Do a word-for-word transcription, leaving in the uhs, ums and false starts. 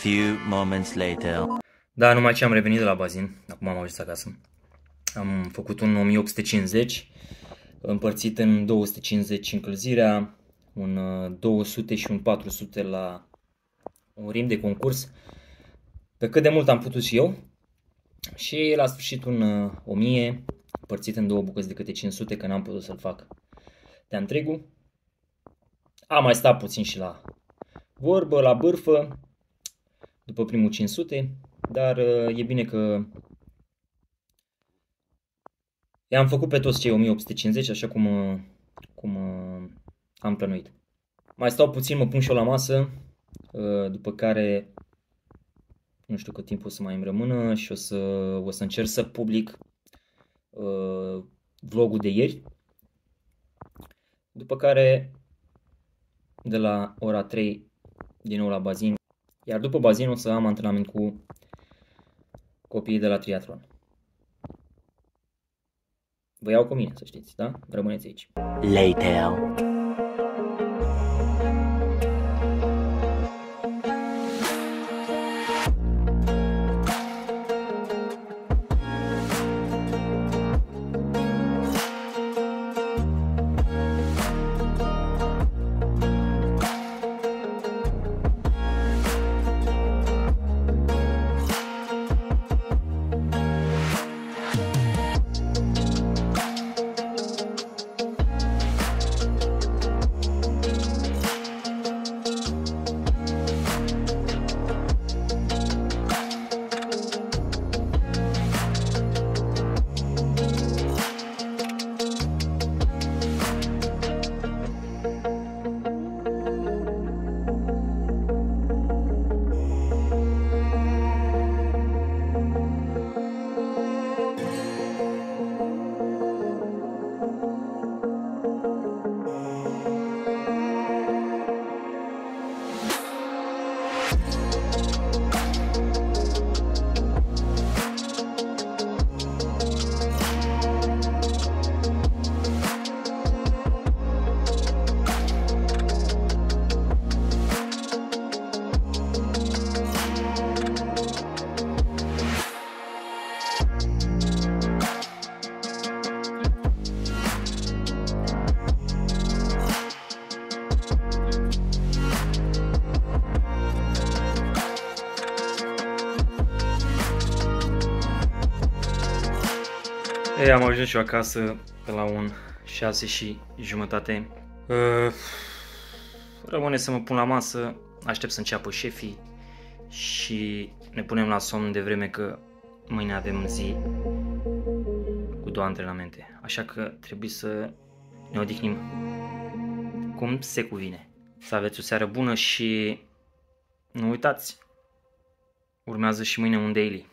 few moments later. Da, numai ce am revenit de la bazin, acum am ajuns acasă. Am făcut un o mie opt sute cincizeci, împărțit în două sute cincizeci încălzirea, un două sute și un patru sute la un rim de concurs, pe cât de mult am putut și eu. Și la sfârșit un o mie, împărțit în două bucăți de câte cinci sute, că n-am putut să-l fac de întregul. Am mai stat puțin și la vorbă, la bârfă, după primul cinci sute, dar e bine că i-am făcut pe toți cei o mie opt sute cincizeci, așa cum, cum am plănuit. Mai stau puțin, mă pun și eu la masă, după care nu știu cât timp o să mai îmi rămână și o să, o să încerc să public uh, vlogul de ieri. După care de la ora trei din nou la bazin, iar după bazin o să am antrenament cu copiii de la triatlon. Vă iau cu mine, să știți, da? Rămâneți aici. Later. Ei, am ajuns și eu acasă pe la un șase și jumătate. Uh, rămâne să mă pun la masă, aștept să înceapă șefii și ne punem la somn de vreme că mâine avem zi cu două antrenamente. Așa că trebuie să ne odihnim cum se cuvine. Să aveți o seară bună și nu uitați, urmează și mâine un daily.